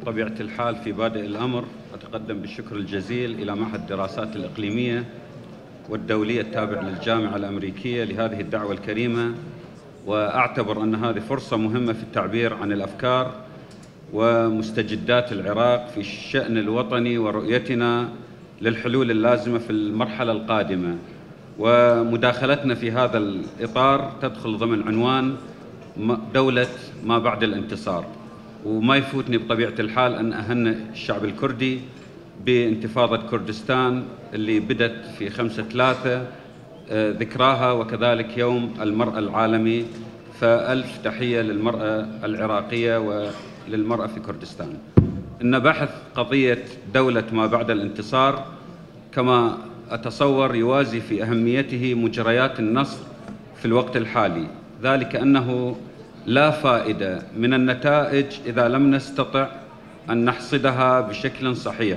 بطبيعة الحال في بادئ الأمر أتقدم بالشكر الجزيل إلى معهد الدراسات الإقليمية والدولية التابع للجامعة الأمريكية لهذه الدعوة الكريمة، وأعتبر أن هذه فرصة مهمة في التعبير عن الأفكار ومستجدات العراق في الشأن الوطني ورؤيتنا للحلول اللازمة في المرحلة القادمة. ومداخلتنا في هذا الإطار تدخل ضمن عنوان دولة ما بعد الانتصار، وما يفوتني بطبيعة الحال أن أهنئ الشعب الكردي بانتفاضة كردستان اللي بدت في 5/3 ذكراها، وكذلك يوم المرأة العالمي، فألف تحية للمرأة العراقية وللمرأة في كردستان. إن بحث قضية دولة ما بعد الانتصار كما أتصور يوازي في أهميته مجريات النصر في الوقت الحالي، ذلك أنه لا فائدة من النتائج إذا لم نستطع أن نحصدها بشكل صحيح.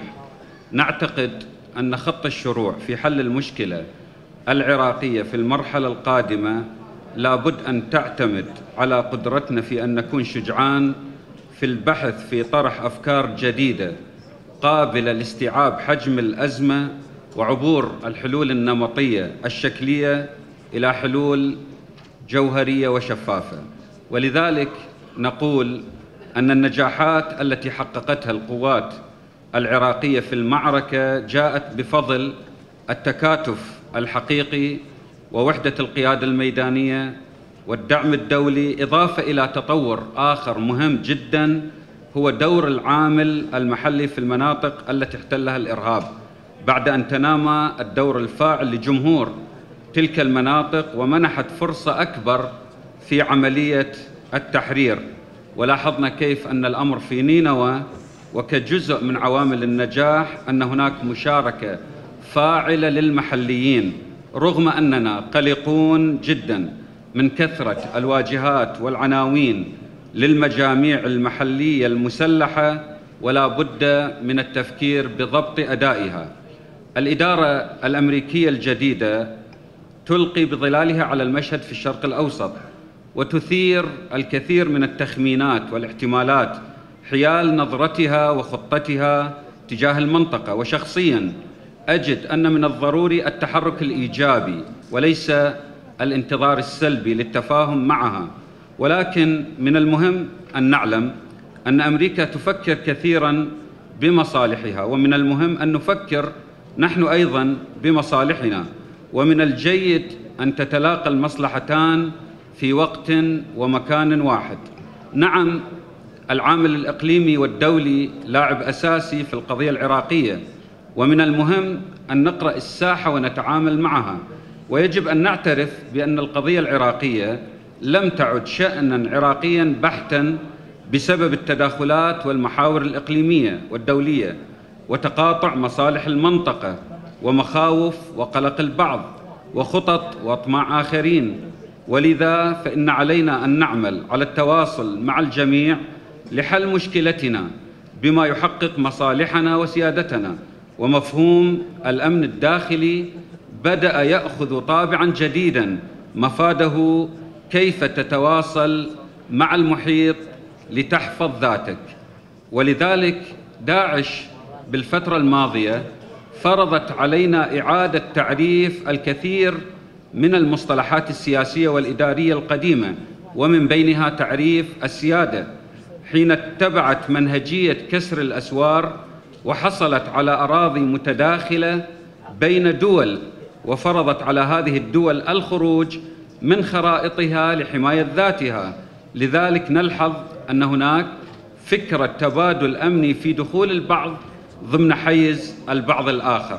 نعتقد أن خط الشروع في حل المشكلة العراقية في المرحلة القادمة لابد أن تعتمد على قدرتنا في أن نكون شجعان في البحث في طرح أفكار جديدة قابلة لاستيعاب حجم الأزمة وعبور الحلول النمطية الشكلية إلى حلول جوهرية وشفافة. ولذلك نقول أن النجاحات التي حققتها القوات العراقية في المعركة جاءت بفضل التكاتف الحقيقي ووحدة القيادة الميدانية والدعم الدولي، إضافة إلى تطور آخر مهم جدا هو دور العامل المحلي في المناطق التي احتلها الإرهاب، بعد أن تنامى الدور الفاعل لجمهور تلك المناطق ومنحت فرصة أكبر في عملية التحرير. ولاحظنا كيف أن الأمر في نينوى وكجزء من عوامل النجاح أن هناك مشاركة فاعلة للمحليين، رغم أننا قلقون جدا من كثرة الواجهات والعناوين للمجاميع المحلية المسلحة، ولا بد من التفكير بضبط أدائها. الإدارة الأمريكية الجديدة تلقي بظلالها على المشهد في الشرق الأوسط وتثير الكثير من التخمينات والاحتمالات حيال نظرتها وخطتها تجاه المنطقة. وشخصياً أجد أن من الضروري التحرك الإيجابي وليس الانتظار السلبي للتفاهم معها، ولكن من المهم أن نعلم أن أمريكا تفكر كثيراً بمصالحها، ومن المهم أن نفكر نحن أيضاً بمصالحنا، ومن الجيد أن تتلاقى المصلحتان في وقت ومكان واحد. نعم، العامل الإقليمي والدولي لاعب أساسي في القضية العراقية، ومن المهم أن نقرأ الساحة ونتعامل معها، ويجب أن نعترف بأن القضية العراقية لم تعد شأناً عراقياً بحتاً بسبب التداخلات والمحاور الإقليمية والدولية وتقاطع مصالح المنطقة ومخاوف وقلق البعض وخطط وأطماع آخرين. ولذا فإن علينا أن نعمل على التواصل مع الجميع لحل مشكلتنا بما يحقق مصالحنا وسيادتنا. ومفهوم الأمن الداخلي بدأ يأخذ طابعاً جديداً مفاده كيف تتواصل مع المحيط لتحفظ ذاتك. ولذلك داعش بالفترة الماضية فرضت علينا إعادة تعريف الكثير من المصطلحات السياسية والإدارية القديمة، ومن بينها تعريف السيادة، حين اتبعت منهجية كسر الأسوار وحصلت على أراضي متداخلة بين دول، وفرضت على هذه الدول الخروج من خرائطها لحماية ذاتها. لذلك نلحظ أن هناك فكرة تبادل أمني في دخول البعض ضمن حيز البعض الآخر.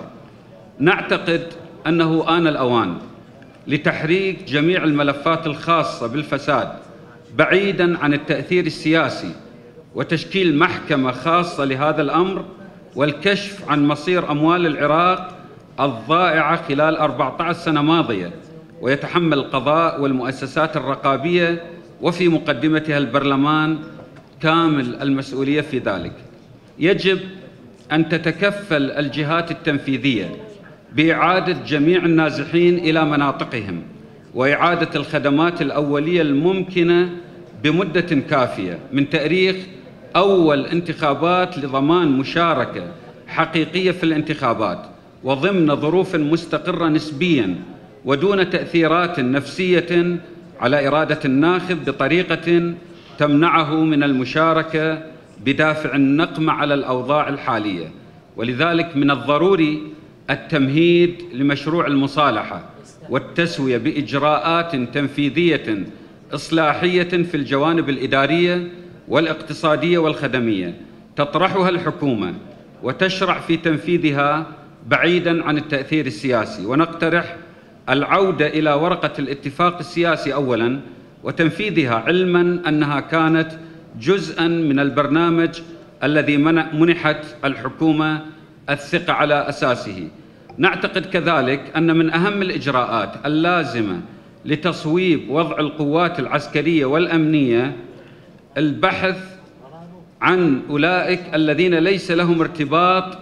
نعتقد أنه آن الأوان لتحريك جميع الملفات الخاصة بالفساد بعيداً عن التأثير السياسي، وتشكيل محكمة خاصة لهذا الأمر، والكشف عن مصير أموال العراق الضائعة خلال 14 سنة ماضية، ويتحمل القضاء والمؤسسات الرقابية وفي مقدمتها البرلمان كامل المسؤولية في ذلك. يجب أن تتكفل الجهات التنفيذية بإعادة جميع النازحين إلى مناطقهم، وإعادة الخدمات الأولية الممكنة بمدة كافية من تأريخ أول انتخابات لضمان مشاركة حقيقية في الانتخابات وضمن ظروف مستقرة نسبياً ودون تأثيرات نفسية على إرادة الناخب بطريقة تمنعه من المشاركة بدافع النقمة على الأوضاع الحالية. ولذلك من الضروري التمهيد لمشروع المصالحة والتسوية بإجراءات تنفيذية إصلاحية في الجوانب الإدارية والاقتصادية والخدمية تطرحها الحكومة وتشرع في تنفيذها بعيداً عن التأثير السياسي. ونقترح العودة إلى ورقة الاتفاق السياسي أولاً وتنفيذها، علماً أنها كانت جزءاً من البرنامج الذي منحت الحكومة الثقة على أساسه. نعتقد كذلك أن من أهم الإجراءات اللازمة لتصويب وضع القوات العسكرية والأمنية البحث عن أولئك الذين ليس لهم ارتباط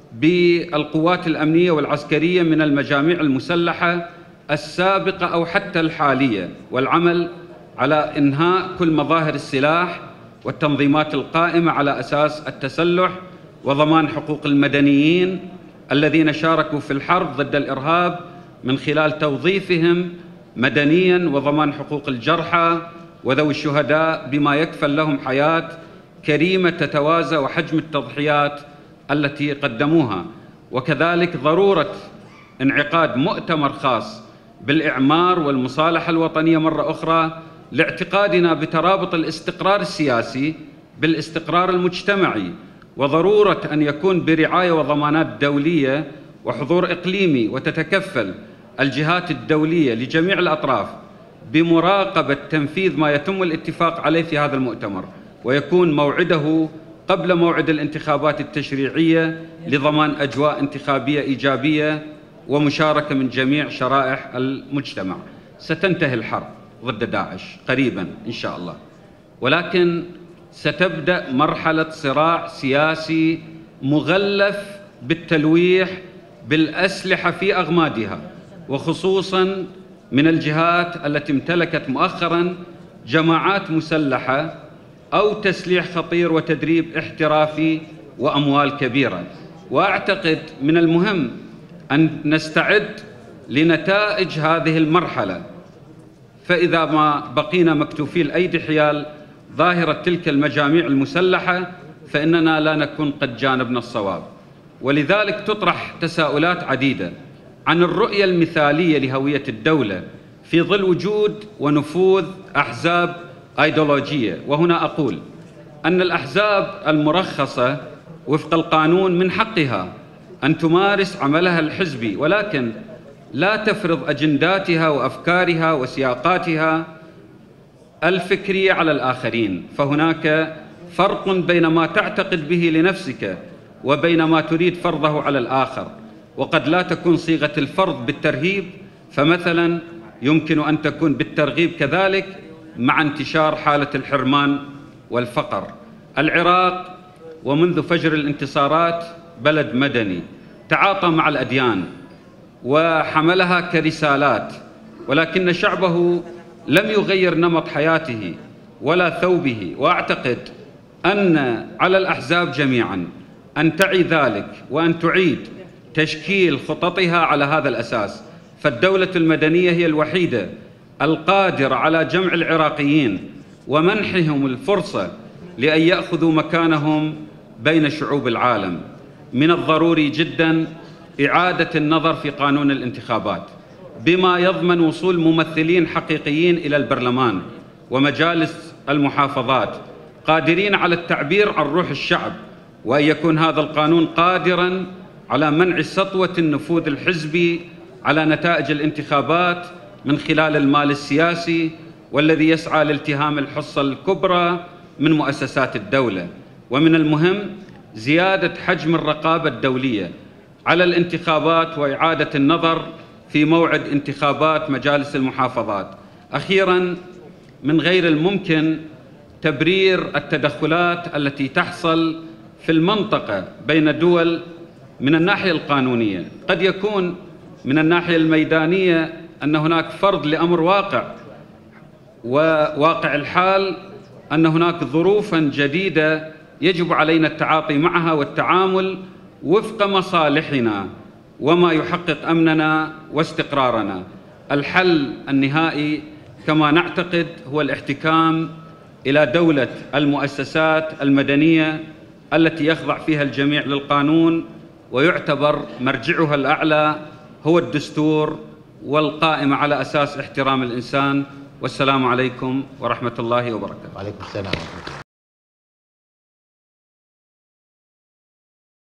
بالقوات الأمنية والعسكرية من المجاميع المسلحة السابقة أو حتى الحالية، والعمل على إنهاء كل مظاهر السلاح والتنظيمات القائمة على أساس التسلح وضمان حقوق المدنيين الذين شاركوا في الحرب ضد الإرهاب من خلال توظيفهم مدنياً وضمان حقوق الجرحى وذوي الشهداء بما يكفل لهم حياة كريمة تتوازى وحجم التضحيات التي قدموها. وكذلك ضرورة انعقاد مؤتمر خاص بالإعمار والمصالحة الوطنية مرة أخرى لاعتقادنا بترابط الاستقرار السياسي بالاستقرار المجتمعي، وضرورة أن يكون برعاية وضمانات دولية وحضور إقليمي، وتتكفل الجهات الدولية لجميع الأطراف بمراقبة تنفيذ ما يتم الاتفاق عليه في هذا المؤتمر، ويكون موعده قبل موعد الانتخابات التشريعية لضمان أجواء انتخابية إيجابية ومشاركة من جميع شرائح المجتمع. ستنتهي الحرب ضد داعش قريباً إن شاء الله، ولكن ستبدأ مرحلة صراع سياسي مغلف بالتلويح بالأسلحة في أغمادها، وخصوصاً من الجهات التي امتلكت مؤخراً جماعات مسلحة أو تسليح خطير وتدريب احترافي وأموال كبيرة. وأعتقد من المهم أن نستعد لنتائج هذه المرحلة، فإذا ما بقينا مكتوفي الأيدي حيال ظاهرة تلك المجاميع المسلحة فإننا لا نكون قد جانبنا الصواب. ولذلك تطرح تساؤلات عديدة عن الرؤية المثالية لهوية الدولة في ظل وجود ونفوذ أحزاب أيديولوجية. وهنا أقول أن الأحزاب المرخصة وفق القانون من حقها أن تمارس عملها الحزبي، ولكن لا تفرض أجنداتها وأفكارها وسياقاتها الفكرية على الآخرين. فهناك فرق بين ما تعتقد به لنفسك وبين ما تريد فرضه على الآخر، وقد لا تكون صيغة الفرض بالترهيب، فمثلا يمكن أن تكون بالترغيب كذلك مع انتشار حالة الحرمان والفقر. العراق ومنذ فجر الانتصارات بلد مدني تعاطى مع الأديان وحملها كرسالات، ولكن شعبه لم يغير نمط حياته ولا ثوبه. وأعتقد أن على الأحزاب جميعاً أن تعي ذلك وأن تعيد تشكيل خططها على هذا الأساس، فالدولة المدنية هي الوحيدة القادرة على جمع العراقيين ومنحهم الفرصة لأن يأخذوا مكانهم بين شعوب العالم. من الضروري جداً إعادة النظر في قانون الانتخابات بما يضمن وصول ممثلين حقيقيين إلى البرلمان ومجالس المحافظات قادرين على التعبير عن روح الشعب، وأن يكون هذا القانون قادراً على منع سطوة النفوذ الحزبي على نتائج الانتخابات من خلال المال السياسي والذي يسعى لالتهام الحصة الكبرى من مؤسسات الدولة. ومن المهم زيادة حجم الرقابة الدولية على الانتخابات وإعادة النظر في موعد انتخابات مجالس المحافظات. أخيراً، من غير الممكن تبرير التدخلات التي تحصل في المنطقة بين الدول من الناحية القانونية. قد يكون من الناحية الميدانية أن هناك فرض لأمر واقع، وواقع الحال أن هناك ظروفاً جديدة يجب علينا التعاطي معها والتعامل وفق مصالحنا وما يحقق أمننا واستقرارنا. الحل النهائي كما نعتقد هو الاحتكام إلى دولة المؤسسات المدنية التي يخضع فيها الجميع للقانون، ويعتبر مرجعها الأعلى هو الدستور، والقائمة على أساس احترام الإنسان. والسلام عليكم ورحمة الله وبركاته. وعليكم السلام.